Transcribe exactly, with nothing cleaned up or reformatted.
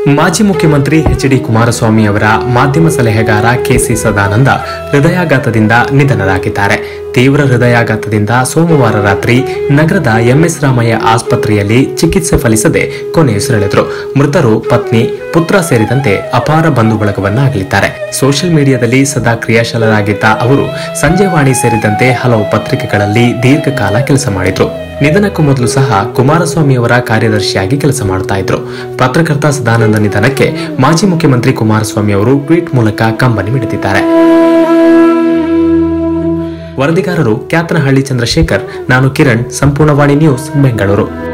ಮಾಜಿ ಮುಖ್ಯಮಂತ್ರಿ H D Kumaraswamy ಅವರ ಮಾಧ್ಯಮ ಸಲಹೆಗಾರ ಕೆಸಿ ಸದಾನಂದ ಹೃದಯಾಘಾತದಿಂದ ನಿಧನರಾಗಿದ್ದಾರೆ. ತೀವ್ರ ಹೃದಯಾಘಾತದಿಂದ ಸೋಮವಾರ ರಾತ್ರಿ ನಗರದ ಎಂಎಸ್ ರಾಮಯ್ಯ ಆಸ್ಪತ್ರೆಯಲ್ಲಿ ಚಿಕಿತ್ಸೆ ಫಲಿಸದೆ ಕೊನೆಯುಸಿರೆಳೆದರು. ಮೃತರು ಪತ್ನಿ, ಪುತ್ರ ಸೇರಿದಂತೆ ಅಪಾರ ಬಂಧು ಬಳಗವನ್ನ ಅಗಲಿದ್ದಾರೆ. ಸೋಷಿಯಲ್ ಮೀಡಿಯಾದಲ್ಲಿ ಸದಾ ಕ್ರಿಯಾಶೀಲರಾಗಿದ್ದ ಅವರು ಸಂಜೆವಾಣಿ ಸೇರಿದಂತೆ ಹಲವು ಪತ್ರಿಕೆಗಳಲ್ಲಿ ದೀರ್ಘಕಾಲ ಕೆಲಸ ಮಾಡಿದ್ರು. ನಿಧನಕ್ಕೂ ಮೊದಲು ಸಹ ಕುಮಾರಸ್ವಾಮಿ ಅವರ ಕಾರ್ಯದರ್ಶಿಯಾಗಿ ಕೆಲಸ ಮಾಡ್ತಾ ಇದ್ರು. ಪತ್ರಕರ್ತ ಸದಾನಂದ ನಿಧನಕ್ಕೆ ಮಾಜಿ ಮುಖ್ಯಮಂತ್ರಿ ಕುಮಾರಸ್ವಾಮಿ ಅವರು ಟ್ವೀಟ್ ಮೂಲಕ ಕಂಬನಿ ಮಿಡಿದಿದ್ದಾರೆ. ವರದಿಗಾರರು ಕ್ಯಾತನಹಳ್ಳಿ ಚಂದ್ರಶೇಖರ್, ನಾನು ಕಿರಣ್, ಸಂಪೂರ್ಣವಾಣಿ ನ್ಯೂಸ್, ಬೆಂಗಳೂರು.